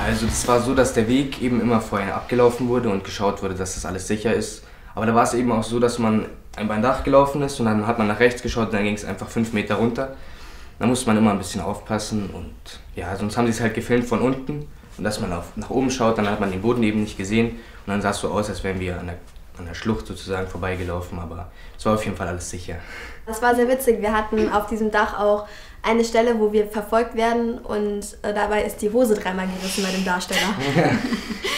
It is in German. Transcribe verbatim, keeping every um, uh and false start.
Also es war so, dass der Weg eben immer vorher abgelaufen wurde und geschaut wurde, dass das alles sicher ist. Aber da war es eben auch so, dass man über ein Dach gelaufen ist und dann hat man nach rechts geschaut und dann ging es einfach fünf Meter runter. Da musste man immer ein bisschen aufpassen und ja, sonst haben sie es halt gefilmt von unten. Und dass man auf, nach oben schaut, dann hat man den Boden eben nicht gesehen und dann sah es so aus, als wären wir an der, an der Schlucht sozusagen vorbeigelaufen, aber es war auf jeden Fall alles sicher. Das war sehr witzig. Wir hatten auf diesem Dach auch eine Stelle, wo wir verfolgt werden und äh, dabei ist die Hose dreimal gerissen bei dem Darsteller.